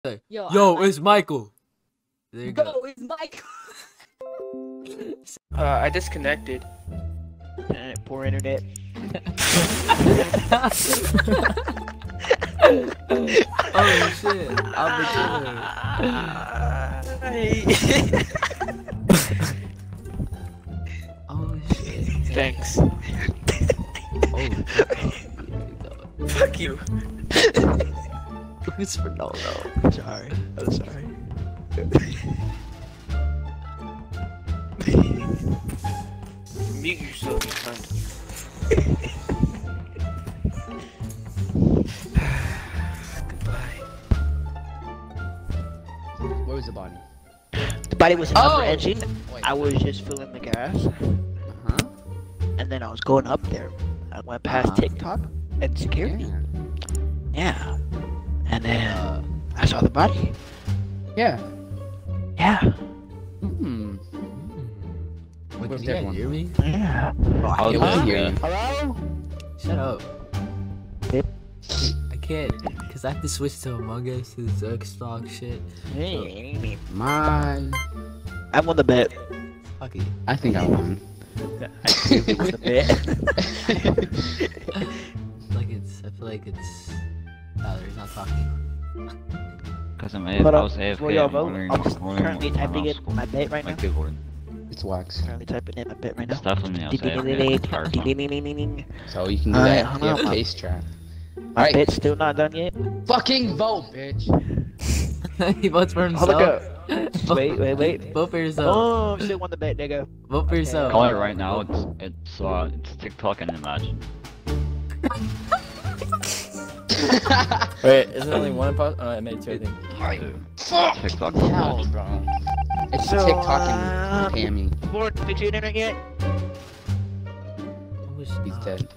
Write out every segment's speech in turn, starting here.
Yo, it's Michael. There you go. Yo, it's Michael. I disconnected. Poor internet. Oh shit! I'll be chilling. Oh shit! Thanks. Oh, Fuck you. who's for no? I'm sorry. I'm sorry. Mute yourself, you cunt. Goodbye. Where was the body? The body was in the upper engine. Wait. I was just filling the gas, Uh-huh. and then I was going up there. I went past TikTok and security. Yeah. Yeah. And then I saw the body. Yeah. Yeah. Hmm. Wait, Where's can you guys everyone? hear me? Yeah. Yeah, we can hear you. Hello? Shut up. Yep. I can't, cause I have to switch to Among Us to this Xbox shit. My. I won the bet. Fuck it. I think I won. I won the bet. I feel like it's. Valerie's not talking. Because I'm Hold I up. was AFK. Before y'all I'm vote, wondering- I'm just wondering currently what my typing mouse in my bet right my now. keyboard. It's wax. Currently typing in my bet right now. It's definitely I was AFK. So you can do Alright, that. hold You have on. face trap. My Alright. bet's still not done yet. Fucking vote, bitch. He votes for himself. Hold up. Wait. Vote for yourself. Oh, still won the bet, nigga. Vote for yourself. Call it right now. It's TikTok and Imagine. Wait, isn't there only one imposter? Oh, I made two, I think. TikTok and Hell, Imagine. bro. It's So, TikTok and Pammy. Lord, did you internet yet? I wish He's not. dead.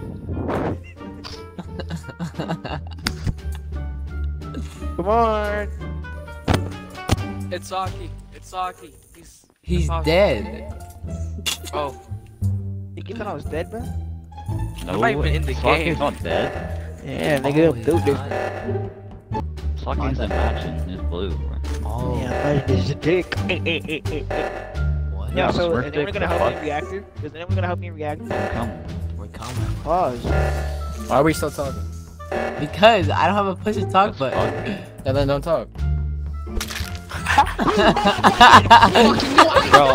Come on. It's Saki. He's Imposter. dead. Oh, You thought I was dead, bro? No, not even in the Saki's game. not dead. Yeah, nigga, Oh, dude, he's dude. not. Saki's Imagine is blue. Bro. Oh, Yeah, but it's a dick. what? Yeah, so Smurf is anyone dick, gonna the help me fuck? react? Is anyone gonna help me react? Come. We're coming. Pause. Why are we still talking? Because I don't have a push to talk That's button. Yeah, then don't talk. Bro,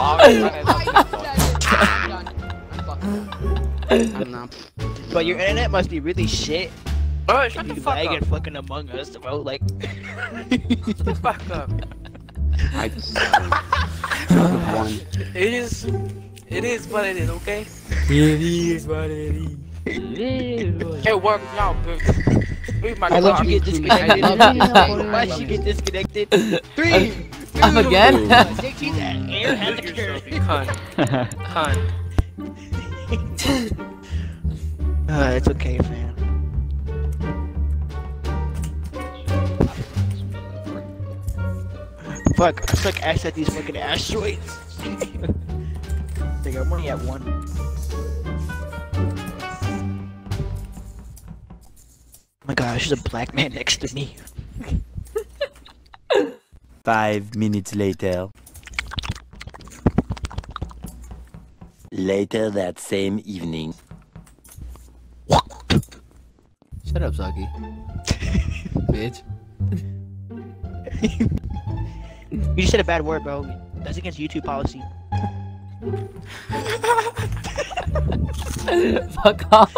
I'm not. But your internet must be really shit. Alright, shut You the fuck lagging up. fucking Among Us, bro. Like, Shut the fuck up. I just won. It is what it is, okay? It is what it is. It works out, bitch. Leave my I let car. you get disconnected. I love you. Why did you get disconnected? 3, 2, I'm again? 1. 16 air had Mute the yourself, curve. you cunt. Cunt. It's okay, fam. Fuck, I suck ass at these fucking asteroids. Think I'm only at 1. Oh my gosh, there's a black man next to me. 5 minutes later. Later that same evening. Shut up, Saki. Bitch. You just said a bad word, bro. That's against YouTube policy. Fuck off.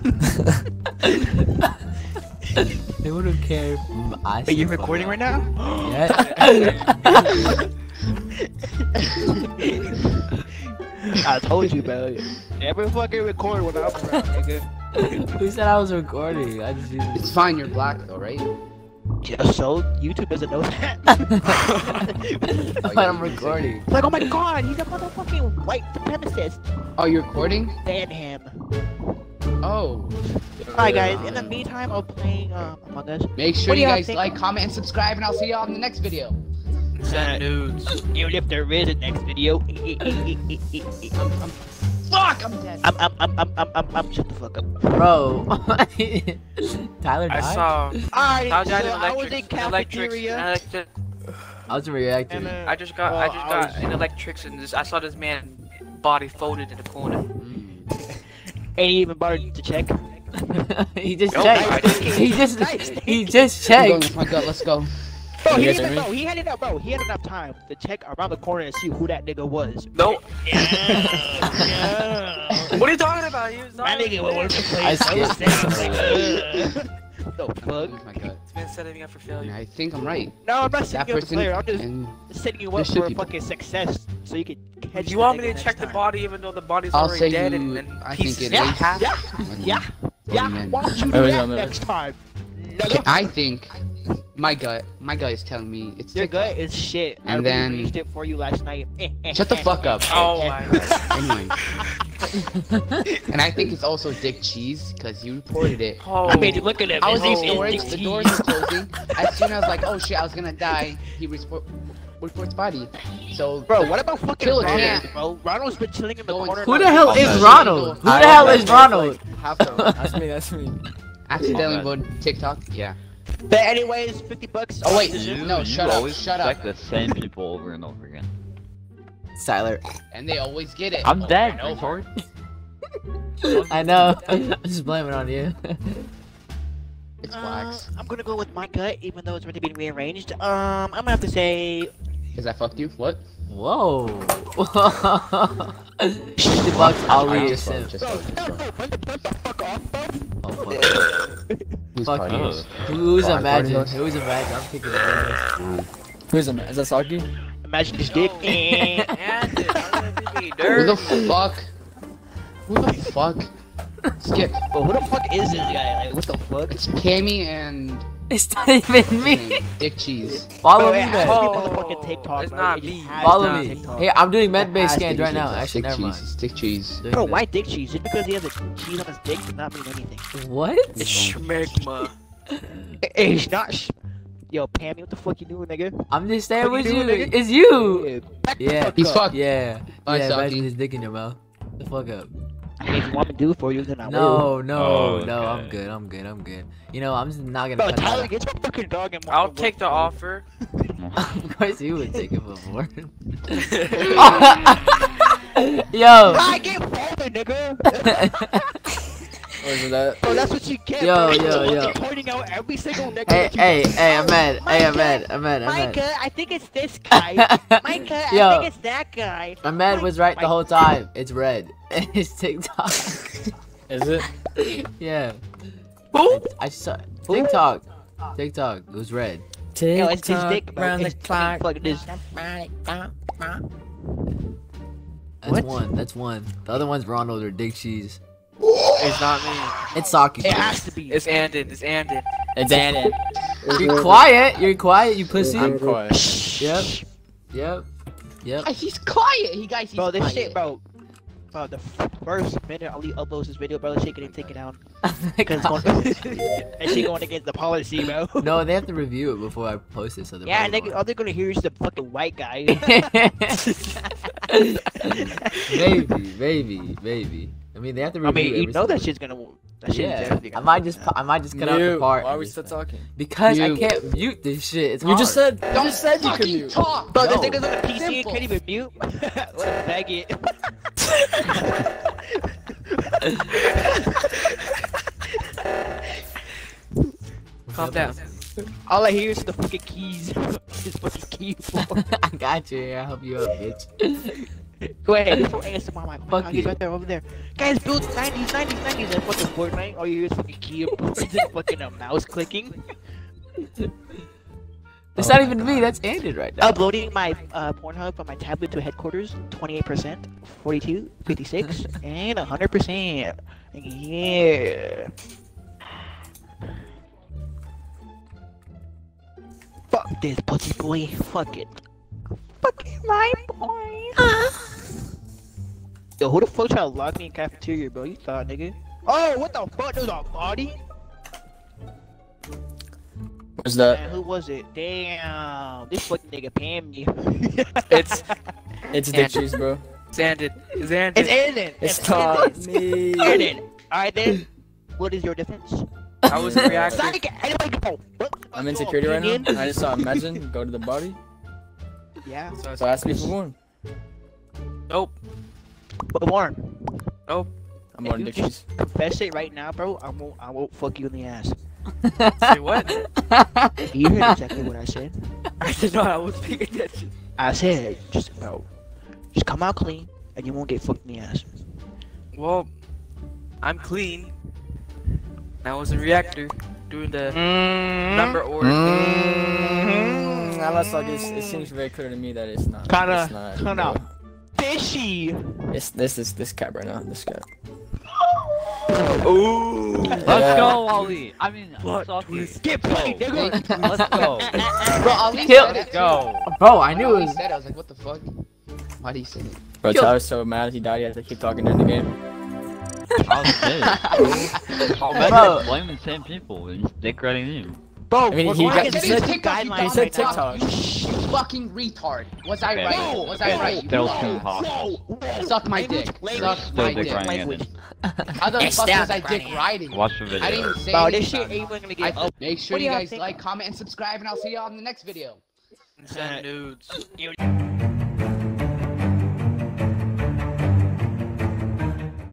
They wouldn't care if I Are you said fuck recording off. right now? Yeah. I told you, bro. Never fucking record when I'm around, nigga. Who said I was recording? I just used It's fine. You're black though, right? Yeah, so YouTube doesn't know that. But I'm recording. Like, oh my god, he's a motherfucking white supremacist. Oh, you're recording? Ban him. Oh. Alright, guys. In the meantime, I'm playing Among Us. Make What sure do you y'all guys think? like, comment, and subscribe, and I'll see y'all in the next video. Send nudes. Even if there is a next video. Fuck! I'm dead. I'm shut the fuck up. Bro. Tyler I died? saw. Alright, I was at so an I was in electrics. cafeteria. I was reacting. And, I just got an electrics and I saw this man body folded in the corner. Ain't even bothered to check. He just Yo, checked. nice. He just I'm going checked. with my gut. Let's go. Bro, You he guys didn't hear even know. He had enough, bro. He had enough time to check around the corner and see who that nigga was. Nope. Yeah. What are you talking about? He was My not nigga went to play. I skipped. The fuck? With my gut. It's been setting me up for And failure. I think I'm right. No, I'm not That setting you up for person player. I'm just and setting you there up should for be- fucking success so you can catch You want the me nigga to next check the time. body even though the body's I'll already say dead you. and I think pieces it in is. half? Yeah. Voting Yeah, men. why don't you Oh, do he's that on there. next time? Okay, I think my gut is telling me it's Your TikTok. gut is shit. I And then- rearranged it for you last night. Shut the fuck up. Oh my god. Anyway. And I think it's also Dick Cheese because you reported it. Oh. I made you look at him. I was in It's storage, Dick the Cheese. doors were closing. As soon as I was like, oh shit, I was gonna die, he reports body. So, Bro, what about fucking Kill a Ronald, cat. bro? Ronald's been chilling in the Going- corner. Who the not hell doing is shit. Ronald? Who the I hell don't is know, Ronald? That's me, that's me. accidentally Oh, God. voted TikTok? Yeah. But anyways, $50. Oh, wait. You, No, you shut up, always shut up. check the same people over and over again. Tyler. And they always get it. I'm over dead. and over. I know. I'm just blaming it on you. It's wax. I'm gonna go with my gut, even though it's meant to be rearranged. I'm gonna have to say. Because I fucked you? What? Whoa. The box Ali is simp. Just vote, just vote. What the fuck off, bro? Oh, fuck. Who's Fuck party you. is? Who's Oh, I Imagine? thought it was- Who's Imagine? I'm picking the Who's him? Is that Saki? Imagine this dick. Who the fuck? Who the fuck? Skip. But who the fuck is this guy? Like, what the fuck? It's Cammy and It's not even me. Dick Cheese. Follow Bro, me it has to then. be motherfucking TikTok, It's bro. not It just me. has Follow to me. be TikTok. Hey, I'm doing It med-based has to scans be right now. TikTok. Actually, Dick never mind. Cheese. It's Dick Cheese. Doing Bro, that. why dick cheese? Just because he has a cheese on his dick does not mean anything. What? It's schmegma. Hey, it's not. Yo, Pammy, what the fuck you doing, nigga? I'm just staying What with you you. doing, nigga? It's you. Yeah. He's fucked. Yeah. Bye, Yeah. Saki. Imagine his dick in your mouth. The fuck up. I mean, if you want me to do it for you, then I will. No, Oh, no, I'm okay. good. I'm good. I'm good. You know, I'm just not gonna. Bro, cut Tyler, that get your fucking dog and I'll take the offer. out. Of course, you would take it before. Yo. I get folded, nigga. Or is it that? Bro, that's what you get. Yo, bro. yo, You're yo. pointing out every single nigga. Hey, that you hey, fuck. hey, Ahmed. Hey, Micah, Ahmed. Micah, I think it's this guy. Micah, I Yo. think it's that guy. Ahmed was right the whole time. It's red. It's TikTok. Is it? Yeah. Who? I saw TikTok. TikTok. It was red. Yo, it's his dick, bro. round the It's clock. fucking this. That's What? one. That's one. The other one's Ronald or Dick Cheese. It's not me. It's Saki. It has to be. It's Andon. It's Andon. It's Annan. You're quiet. You're quiet. You pussy. I'm quiet. Yep. Yep. Yep. He's quiet. He's Bro, this quiet. shit, bro. Bro, the first minute Ali uploads this video, bro, this shit getting taken down. Because that shit going against the policy, bro. No, they have to review it before I post it. So they're Yeah, probably nigga, all they're gonna hear is the fucking white guy. maybe. I mean, they have to review. I mean, you every know that single- shit's gonna. That shit is Yeah, definitely I gonna. might just cut out the Mute. part. Why are and we just- still talking? Because I Mute. can't mute this shit. It's You just hard. said. You just said you could Fucking mute. talk. Bro, this No. nigga's on a PC and Simple. can't even mute. What a faggot. Calm down. All I hear is the fucking keys. This fucking keyboard. I got you. I'll help you out, bitch. Go ahead, this whole ASMR mic. Fuck He's you. right there, over there. Guys, build 90s and fucking Fortnite. All you hear is fucking keyboards and fucking a mouse clicking. It's not even me. That's ended right now. Uploading my Pornhub from my tablet to headquarters. 28%, 42, 56, and 100%. Yeah. Fuck this pussy boy. Fuck it. Fuck it, my boy. Yo, who the fuck tried to lock me in cafeteria, bro? You thought, nigga. Oh, what the fuck? There's a body? What's that? Man, who was it? Damn. This fucking nigga paying me. It's Dick Cheese, bro. It's ended. It's ended. It's ended. It's not ended. me. Ended. Alright then. What is your defense? I was a reactor. Psych! Anybody go. What? I'm in security right now. Opinion? I just saw Imagine go to the body. Yeah. So ask me for one. Nope. But Warren, Nope. I'm if on you Dixie's. just confess it right now, bro, I won't fuck you in the ass. Say what? You heard exactly what I said. I did not. I was paying attention. I said, just come out clean, and you won't get fucked in the ass. Well, I'm clean. I was a reactor doing the number order. Unless like it seems very clear to me that it's not. Kinda- It's not, kinda. bro. Fishy. It's this cap right now. This cap. Ooh. Let's Yeah. go, Wally. I mean, What Saki. Get played, nigga. Let's go. Bro, Ali Kill- said it. Go. Bro, I knew it Ali was. said it. I was like, what the fuck? Why do you say it? Bro, Kill- Tyler's so mad he died. He has to keep talking in the game. I was pissed. Bro. Imagine blaming the same people and dick riding you. Bro, I mean, we're he going got- against he said the TikTok, you guidelines He dumb said right now. TikTok. You fucking retard. Was I Okay. right? No. Was I right? You That was lied. too impossible. Whoa. Suck my dick. Language. Suck my dick dick. riding. Language. How the It's fuck down was I to dick Brian. riding? Watch the video. I didn't even say Bro, this anything shit about it. ain't gonna get up. Make sure What do you y'all guys think? like, comment, and subscribe, and I'll see y'all in the next video. Send nudes.